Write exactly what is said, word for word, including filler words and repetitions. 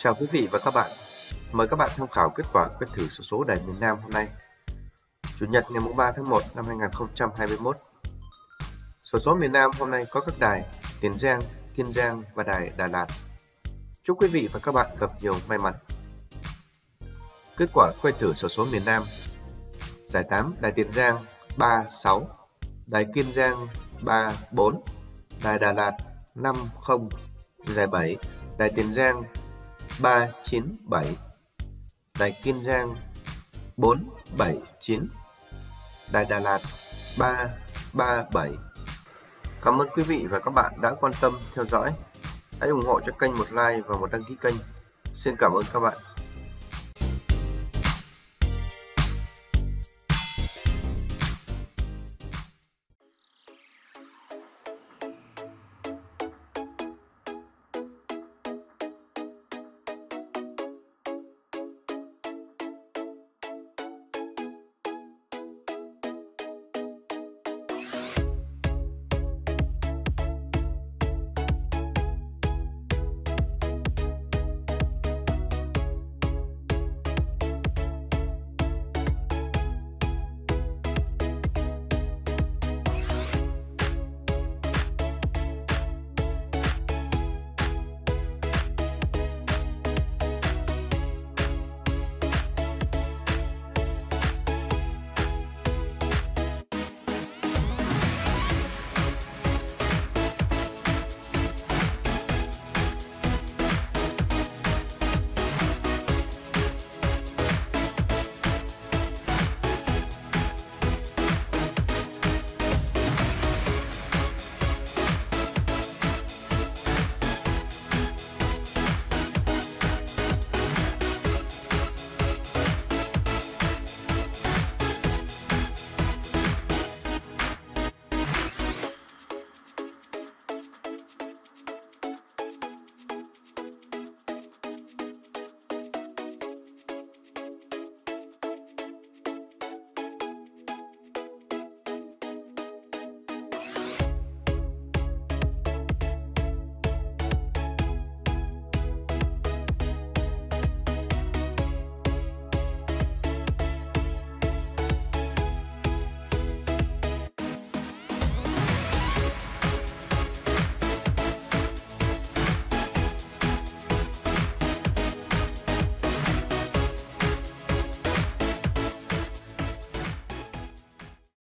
Chào quý vị và các bạn. Mời các bạn tham khảo kết quả quét thử xổ số đài miền Nam hôm nay, Chủ nhật ngày ba tháng một năm hai nghìn không trăm hai mươi mốt. Xổ số miền Nam hôm nay có các đài Tiền Giang, Kiên Giang và đài Đà Lạt. Chúc quý vị và các bạn gặp nhiều may mắn. Kết quả quét thử xổ số miền Nam: giải tám đài Tiền Giang ba sáu, đài Kiên Giang ba bốn, đài Đà Lạt năm không, giải bảy đài Tiền Giang ba chín bảy, đài Kiên Giang bốn bảy chín, đài Đà Lạt ba ba bảy. Cảm ơn quý vị và các bạn đã quan tâm theo dõi. Hãy ủng hộ cho kênh một like và một đăng ký kênh. Xin cảm ơn các bạn.